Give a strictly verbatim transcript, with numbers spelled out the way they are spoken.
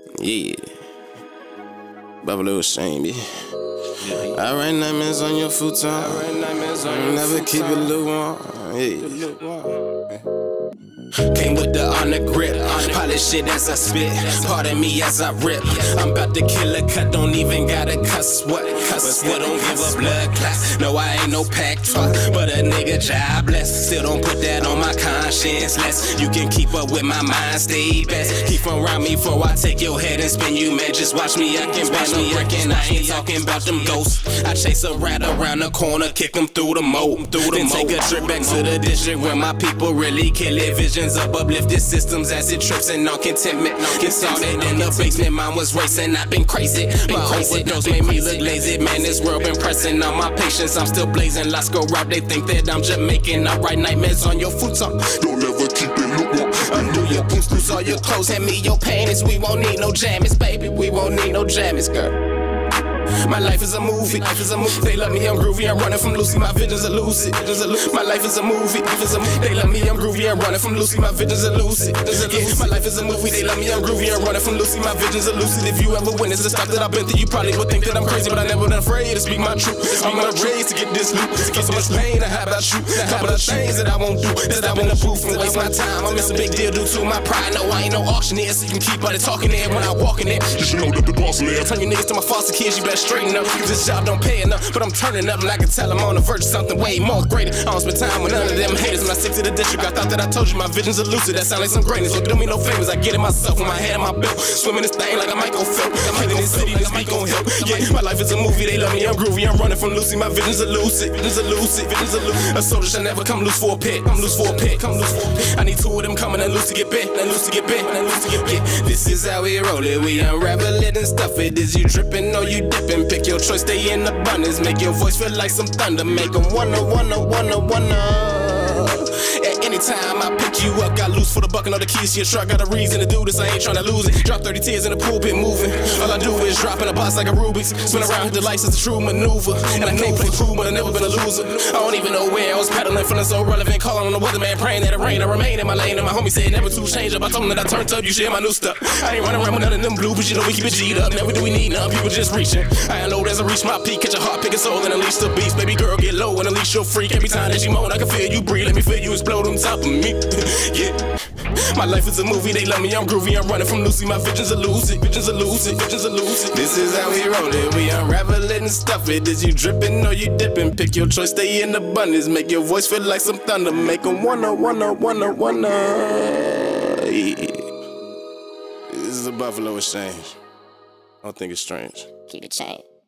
Yeah. Buffalo Exchange, yeah. I write nightmares on your futon. Never keep it lukewarm. Yeah. Came with the on the grip, polish it as I spit. Pardon me as I rip. I'm about to kill a cut, don't even gotta cuss. What? Cuss what? Don't give a blood clot. No, I ain't no pack truck, but a nigga jobless. Still don't put that on my conscience. Less you can keep up with my mind, stay best. Keep around me before I take your head and spin you, man. Just watch me, I can watch me wrecking. I ain't talking about them ghosts. I chase a rat around the corner, kick him through the moat. Through the then take a trip back to the district where my people really kill it. Visions of uplifted systems, acid trips and non-contentment. Get started in the basement, mine was racing. I've been crazy. My overdose made me look lazy. Man, this world been pressing on my patience. I'm still blazing. Let's go route. They think that I'm Jamaican. I write nightmares on your futon. Don't ever keep it lukewarm. Undo your boots, lose all your clothes. Hand me your panties. We won't need no jammies, baby. We won't need no jammies, girl. My life is a movie, life is a movie. They love me, I'm groovy, I'm running from Lucy. My visions are lucid. My life is a movie, life is a movie. They love me, I'm groovy, I'm running from Lucy. My visions are lucid. Yeah, my life is a movie. They love me, I'm groovy, I'm running from Lucy. My visions are lucid. If you ever witness the stuff that I've been through, you probably would think that I'm crazy, but I never been afraid to speak my truth. I'm not raised to get this loot, to get so much pain. I have about you, a couple of things that I won't do. That I in the booth and waste my time. I'm just a big deal due to my pride. No, I ain't no auctioneer, so you can keep all the talking there when I walk in there. Just know that the boss live. Turn your niggas to my foster kids, you better straighten up. This job don't pay enough, but I'm turning up and I can tell I'm on the verge of something way more greater. I don't spend time with none of them haters. When I stick to the district, I thought that I told you my visions are lucid. That sound like some greatness. Look, do me no favors, I get it myself with my head in my belt. Swimming this thing like I might go Phelps. I'm hitting this city, this beat gon' help. Yeah, my life is a movie, they love me, I'm groovy, I'm running from Lucy. My visions are lucid, visions are lucid, visions are lucid. A soldier shall never come loose for a pit, come loose for a pit, come loose for a pit. I need two of them coming and loose to get bit, and loose to get bit, and loose to get bit. This is how we roll it, we unravel it and stuff it. Is you dripping or you dipping? Pick your choice, stay in abundance. Make your voice feel like some thunder. Make them wanna, wanna, wanna, wanna. At any time I pick you up, got loose for the buck and all the keys to your truck. Got a reason to do this, I ain't tryna lose it. Drop thirty tears in the pulpit moving. All I do is drop in a box like a Rubik's. Spin around, hit the lights, it's a true maneuver. And I can't play true, but I never been a loser. I don't even know where I was pedaling, feeling so relevant. Calling on the weatherman, praying that it rain. I remain in my lane, and my homie said never to change up. I told him that I turned up, you share my new stuff. I ain't running around with none of them blue, but you know we keep it G'd up. Never do we need none, people just reaching. I unload as I reach my peak, catch a heart, pick a soul, and unleash the beast. Baby girl, get low and unleash your freak. Every time that you moan, I can feel you breathe. Let me feel you explode on top of me. Yeah. My life is a movie, they love me, I'm groovy, I'm running from Lucy. My visions are lucid, visions are lucid, visions are lucid. This is how we roll it, we unravel it and stuff it. Is you dripping or you dipping? Pick your choice, stay in abundance. Make your voice feel like some thunder. Make them wanna, wanna, wanna, wanna. Yeah. This is a Buffalo Exchange. I don't think it's strange. Keep it chain.